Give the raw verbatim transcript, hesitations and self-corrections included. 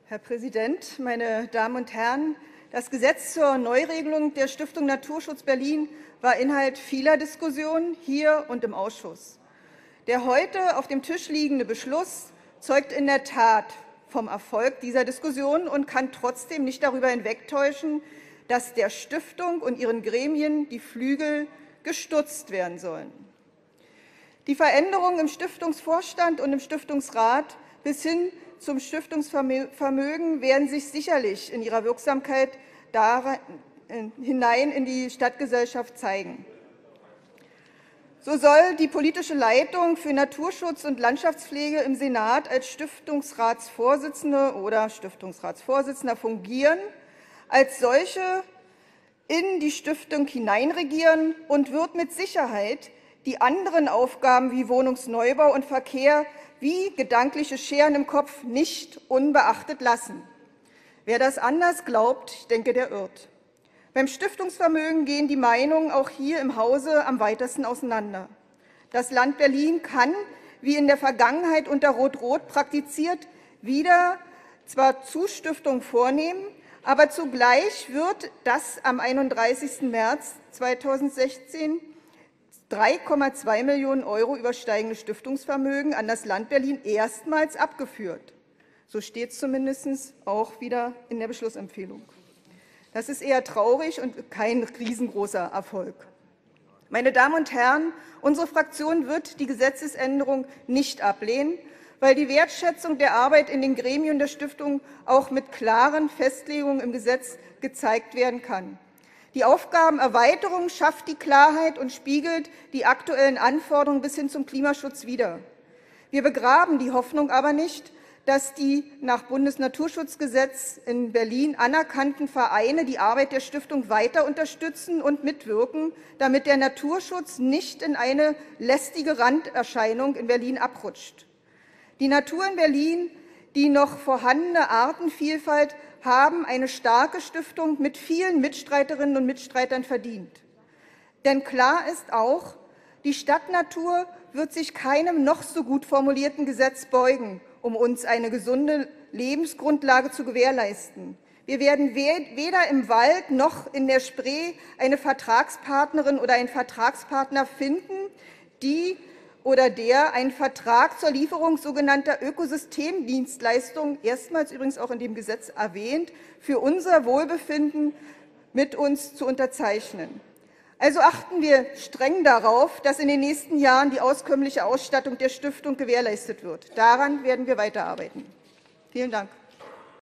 Herr Präsident, meine Damen und Herren! Das Gesetz zur Neuregelung der Stiftung Naturschutz Berlin war Inhalt vieler Diskussionen hier und im Ausschuss. Der heute auf dem Tisch liegende Beschluss zeugt in der Tat vom Erfolg dieser Diskussion und kann trotzdem nicht darüber hinwegtäuschen, dass der Stiftung und ihren Gremien die Flügel gestutzt werden sollen. Die Veränderungen im Stiftungsvorstand und im Stiftungsrat bis hin zum Stiftungsvermögen werden sich sicherlich in ihrer Wirksamkeit hinein in die Stadtgesellschaft zeigen. So soll die politische Leitung für Naturschutz und Landschaftspflege im Senat als Stiftungsratsvorsitzende oder Stiftungsratsvorsitzender fungieren, als solche in die Stiftung hineinregieren und wird mit Sicherheit die anderen Aufgaben wie Wohnungsneubau und Verkehr wie gedankliche Scheren im Kopf nicht unbeachtet lassen. Wer das anders glaubt, ich denke, der irrt. Beim Stiftungsvermögen gehen die Meinungen auch hier im Hause am weitesten auseinander. Das Land Berlin kann, wie in der Vergangenheit unter Rot-Rot praktiziert, wieder zwar Zustiftung vornehmen, aber zugleich wird das am einunddreißigsten März zweitausendsechzehn drei Komma zwei Millionen Euro übersteigende Stiftungsvermögen an das Land Berlin erstmals abgeführt. So steht es zumindest auch wieder in der Beschlussempfehlung. Das ist eher traurig und kein riesengroßer Erfolg. Meine Damen und Herren, unsere Fraktion wird die Gesetzesänderung nicht ablehnen, weil die Wertschätzung der Arbeit in den Gremien der Stiftung auch mit klaren Festlegungen im Gesetz gezeigt werden kann. Die Aufgabenerweiterung schafft die Klarheit und spiegelt die aktuellen Anforderungen bis hin zum Klimaschutz wider. Wir begraben die Hoffnung aber nicht, dass die nach Bundesnaturschutzgesetz in Berlin anerkannten Vereine die Arbeit der Stiftung weiter unterstützen und mitwirken, damit der Naturschutz nicht in eine lästige Randerscheinung in Berlin abrutscht. Die Natur in Berlin, die noch vorhandene Artenvielfalt, haben eine starke Stiftung mit vielen Mitstreiterinnen und Mitstreitern verdient. Denn klar ist auch, die Stadtnatur wird sich keinem noch so gut formulierten Gesetz beugen, um uns eine gesunde Lebensgrundlage zu gewährleisten. Wir werden weder im Wald noch in der Spree eine Vertragspartnerin oder einen Vertragspartner finden, die oder der einen Vertrag zur Lieferung sogenannter Ökosystemdienstleistungen, erstmals übrigens auch in dem Gesetz erwähnt, für unser Wohlbefinden mit uns zu unterzeichnen. Also achten wir streng darauf, dass in den nächsten Jahren die auskömmliche Ausstattung der Stiftung gewährleistet wird. Daran werden wir weiterarbeiten. Vielen Dank.